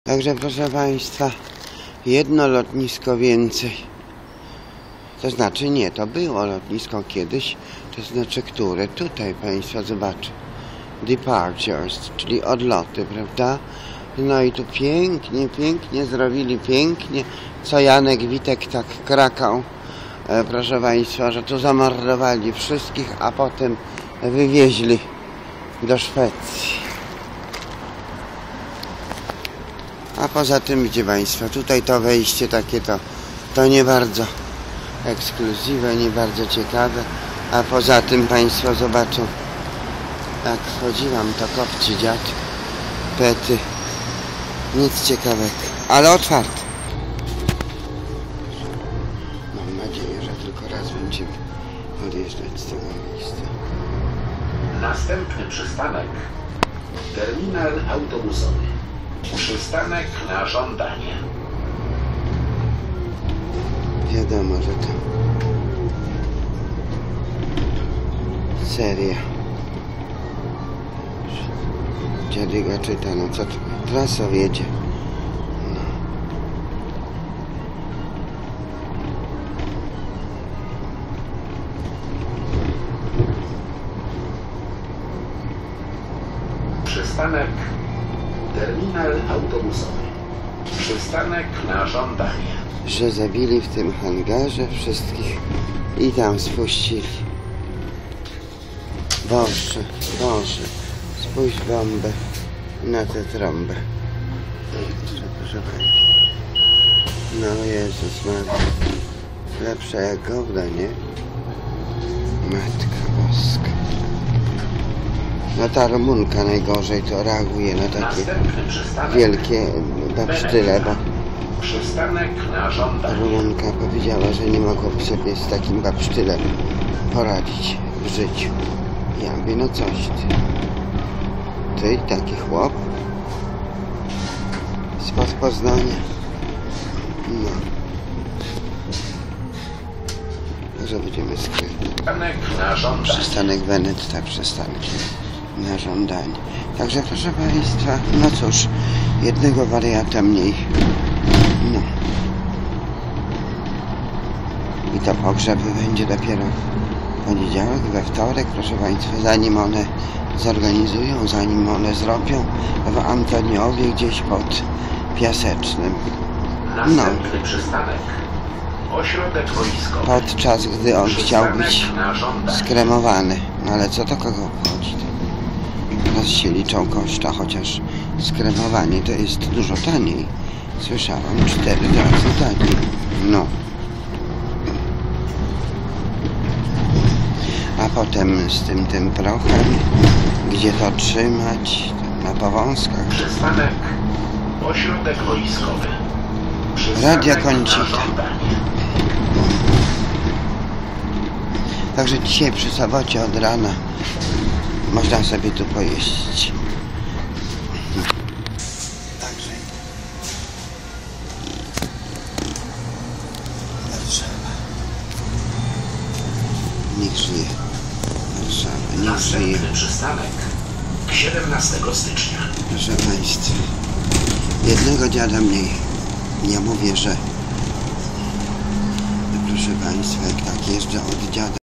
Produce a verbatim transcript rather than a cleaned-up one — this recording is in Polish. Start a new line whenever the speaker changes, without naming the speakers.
Także proszę Państwa, jedno lotnisko więcej. To znaczy nie, to było lotnisko kiedyś, to znaczy które? Tutaj Państwo zobaczą. Departures, czyli odloty, prawda? No i tu pięknie, pięknie zrobili, pięknie, co Janek Witek tak krakał, e, proszę Państwa, że tu zamordowali wszystkich, a potem wywieźli do Szwecji. A poza tym, widzicie Państwo, tutaj to wejście takie to, to nie bardzo ekskluzywe, nie bardzo ciekawe, a poza tym Państwo zobaczą, jak wchodziłam, to kopci dziad, pety, nic ciekawego, ale otwarte. Mam nadzieję, że tylko raz będziemy odjeżdżać z tego miejsca.
Następny przystanek terminal autobusowy. Przystanek na żądanie.
Wiadomo, że to seria. Dziadyga czyta, no co tu? Trasą jedzie. No.
Przystanek terminal autobusowy. Przystanek na żądanie.
Że zabili w tym hangarze wszystkich i tam spuścili. Boże, Boże, spójrz bombę na tę trąbę. Proszę Państwa. No Jezus Maria. Lepsza jak gówno, nie? Matka Boska. No ta Rumunka najgorzej to reaguje na takie wielkie babsztyle, bo
przystanek na żądanie.
Rumunka powiedziała, że nie mogłoby sobie z takim babsztylem poradzić w życiu. Ja mówię, no coś ty. Ty, taki chłop spod Poznania. No. Także będziemy skryli.
Przystanek na żądanie.
Przystanek Weneta, przystanek na żądanie. Także proszę Państwa, no cóż, jednego wariata mniej. No. I to pogrzeby będzie dopiero w poniedziałek, we wtorek, proszę Państwa, zanim one zorganizują, zanim one zrobią w Antoniowie gdzieś pod Piasecznym. No.
Następny przystanek ośrodek wojskowy.
Podczas gdy on chciał być skremowany. No ale co to kogo obchodzi? Teraz się liczą koszta, chociaż skremowanie to jest dużo taniej. Słyszałam, cztery razy taniej. No. A potem z tym tym prochem, gdzie to trzymać, na powązkach.
Przystanek ośrodek wojskowy.
Radia Końcita. Także dzisiaj przy sobocie od rana można sobie tu pojeździć. Także Warszawa. Niech żyje Warszawa, niech żyje.
Następny przystanek siedemnastego stycznia.
Proszę Państwa, jednego dziada mniej. Ja mówię, że proszę Państwa, jak tak jeżdżę od dziada.